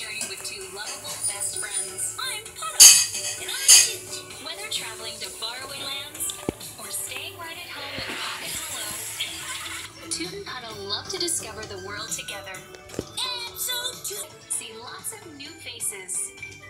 journey with two lovable best friends. I'm Puddle, and I'm Toot. Whether traveling to faraway lands or staying right at home in Pocket Hollow, Toot and Puddle love to discover the world together. And so Toot see lots of new faces